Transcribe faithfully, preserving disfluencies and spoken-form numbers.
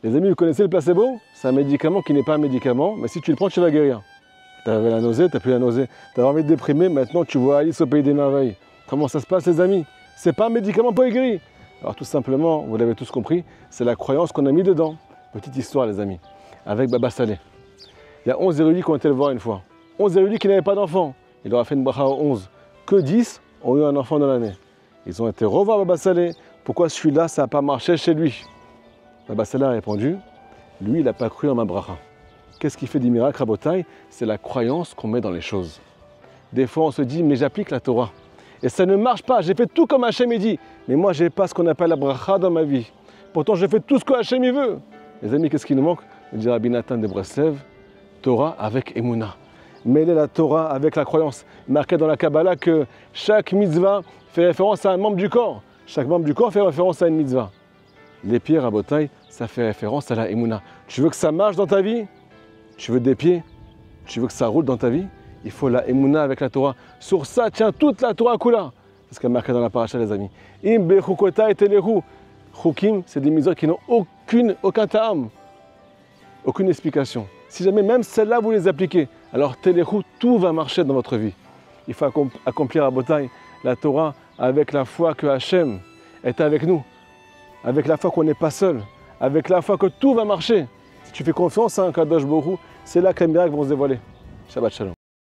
Les amis, vous connaissez le placebo? C'est un médicament qui n'est pas un médicament, mais si tu le prends, tu vas guérir. Tu avais la nausée, tu n'as plus la nausée. Tu avais envie de déprimer, maintenant tu vois Alice au pays des merveilles. Comment ça se passe, les amis? C'est pas un médicament pour guérir. Alors tout simplement, vous l'avez tous compris, c'est la croyance qu'on a mis dedans. Petite histoire, les amis, avec Baba Saleh. Il y a onze érudits qui ont été le voir une fois. onze érudits qui n'avaient pas d'enfant. Il leur a fait une bracha aux onze. Que dix ont eu un enfant dans l'année. Ils ont été revoir Baba Saleh. Pourquoi celui-là, ça n'a pas marché chez lui? Baba Saleh a répondu, lui, il n'a pas cru en ma bracha. Qu'est-ce qui fait des miracles, Rabotai? C'est la croyance qu'on met dans les choses. Des fois, on se dit, mais j'applique la Torah. Et ça ne marche pas. J'ai fait tout comme Hachem il dit. Mais moi, je n'ai pas ce qu'on appelle la bracha dans ma vie. Pourtant, je fais tout ce que Hachem il veut. Les amis, qu'est-ce qui nous manque? On dit Rabbi Nathan de Breslev, Torah avec Emouna. Mêler la Torah avec la croyance. Marqué dans la Kabbalah que chaque mitzvah fait référence à un membre du corps. Chaque membre du corps fait référence à une mitzvah. Les pieds, Rabotai, ça fait référence à la Emouna. Tu veux que ça marche dans ta vie? Tu veux des pieds? Tu veux que ça roule dans ta vie? Il faut la Emouna avec la Torah. Sur ça tient toute la Torah Kula. C'est ce qu'il y a marqué dans la paracha, les amis. Im bechukotai telehu. Chukim, c'est des mitzvot qui n'ont aucune, aucun ta'am, aucune explication. Si jamais même celles-là vous les appliquez, alors telehu, tout va marcher dans votre vie. Il faut accomplir à Botaï la Torah avec la foi que Hachem est avec nous, avec la foi qu'on n'est pas seul, avec la foi que tout va marcher. Si tu fais confiance à un Kadosh Baruch Hu, c'est là que les miracles vont se dévoiler. Shabbat Shalom.